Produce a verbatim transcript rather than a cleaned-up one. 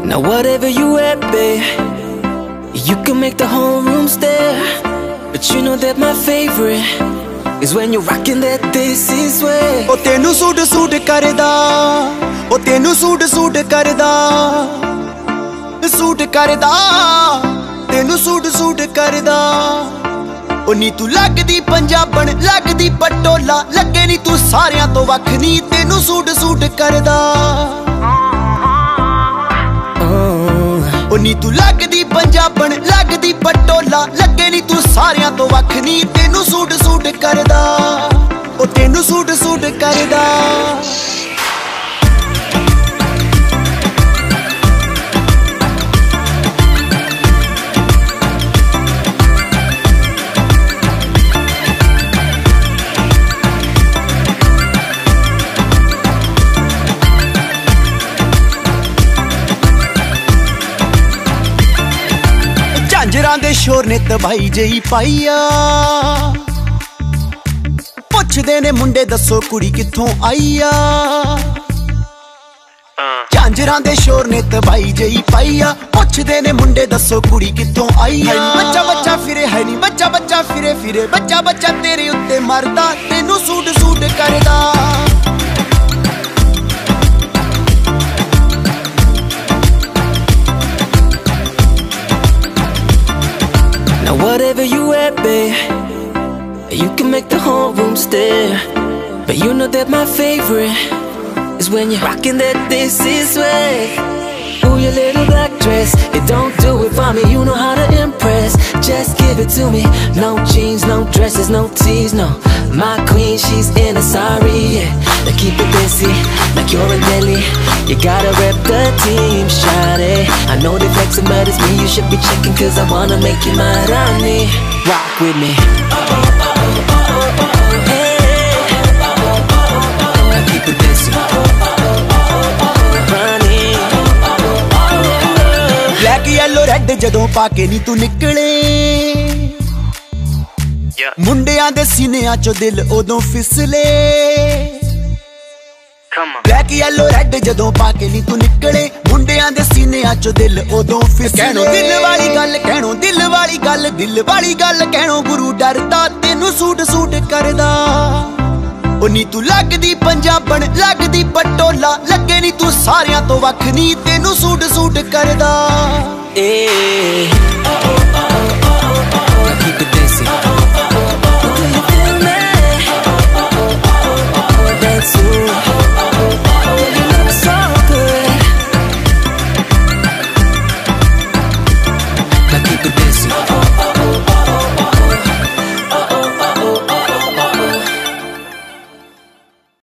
Now whatever you at, babe, you can make the whole room stare. But you know that my favorite is when you're rocking that this is way. O tenu suit suit karda, o tenu suit suit karda, suit karda, tenu suit suit karda. O ਨੀ ਤੂੰ ਲੱਗਦੀ ਪੰਜਾਬਣ ਲੱਗਦੀ ਪਟੋਲਾ, ਲੱਗੇ ਨੀ ਤੂੰ ਸਾਰਿਆਂ ਤੋਂ ਵੱਖ ਨੀ, ਤੈਨੂੰ ਸੂਟ ਸੂਟ ਕਰਦਾ। ਉਹ ਨੀ ਤੂੰ ਲੱਗਦੀ ਪੰਜਾਬਣ ਲੱਗਦੀ ਪਟੋਲਾ, ਲੱਗੇ ਨੀ ਤੂੰ ਸਾਰਿਆਂ ਤੋਂ ਵੱਖ ਨੀ, ਤੈਨੂੰ ਸੂਟ ਸੂਟ ਕਰਦਾ। ਉਹ ਤੈਨੂੰ ਸੂਟ ਸੂਟ ਕਰਦਾ। ਝਾਂਜਰਾਂ ਦੇ ਸ਼ੋਰ ਨੇ ਤਬਾਈ ਜਈ ਪਾਈਆ, ਪੁੱਛਦੇ ਨੇ ਮੁੰਡੇ ਦੱਸੋ ਕੁੜੀ ਕਿੱਥੋਂ ਆਈ ਆ। ਝਾਂਜਰਾਂ ਦੇ ਸ਼ੋਰ ਨੇ ਤਬਾਈ ਜਈ ਪਾਈਆ, ਪੁੱਛਦੇ ਨੇ ਮੁੰਡੇ ਦੱਸੋ ਕੁੜੀ ਕਿੱਥੋਂ ਆਈ ਆ। ਬੱਚਾ ਬੱਚਾ ਫਿਰੇ ਹੈ ਨੀ ਬੱਚਾ ਬੱਚਾ ਫਿਰੇ ਫਿਰੇ, ਬੱਚਾ ਬੱਚਾ ਤੇਰੇ ਉੱਤੇ ਮਰਦਾ, ਤੈਨੂੰ ਸੂਟ ਸੂਟ ਕਰਦਾ। Now whatever you at, babe, you can make the whole room stare. But you know that my favorite is when you're rocking that this is way. Ooh, your little black dress, it don't do it for me, you know how to impress. Just give it to me, no jeans, no dresses, no tees, no. My queen, she's in a sari, yeah. Now keep it busy, like you're in Delhi. You gotta rep the team, shawty. I know they flexing, but it's me you should be checking, cause I wanna make you my Rani. Rock with me. Now keep it busy. Black, yellow, red ਜਦੋਂ ਪਾ ਕੇ ਨੀ ਤੂੰ ਨਿਕਲੇ, ਮੁੰਡਿਆਂ ਦੇ ਸੀਨਿਆਂ ਚੋਂ ਦਿਲ ਉਦੋਂ ਫਿਸਲੇ। ਬਲੈਕ ਯੈਲੋ ਰੈਡ ਜਦੋਂ ਪਾ ਕੇ ਨੀ ਤੂੰ ਨਿਕਲੇ, ਮੁੰਡਿਆਂ ਦੇ ਸੀਨਿਆਂ ਚੋਂ ਦਿਲ ਉਦੋਂ ਫਿਸਲੇ। ਕਹਿਣੋ ਦਿਲ ਵਾਲੀ ਗੱਲ, ਕਹਿਣੋ ਦਿਲ ਵਾਲੀ ਗੱਲ, ਦਿਲ ਵਾਲੀ ਗੱਲ ਕਹਿਣੋ ਗੁਰੂ ਡਰਦਾ, ਤੈਨੂੰ ਸੂਟ ਸੂਟ ਕਰਦਾ। ਉਹ ਨੀ ਤੂੰ ਲੱਗਦੀ ਪੰਜਾਬਣ ਲੱਗਦੀ ਪਟੋਲਾ, ਲੱਗੇ ਨੀ ਤੂੰ ਸਾਰਿਆਂ ਤੋਂ ਵੱਖ ਨੀ, ਤੈਨੂੰ ਸੂਟ ਸੂਟ ਕਰਦਾ। Eh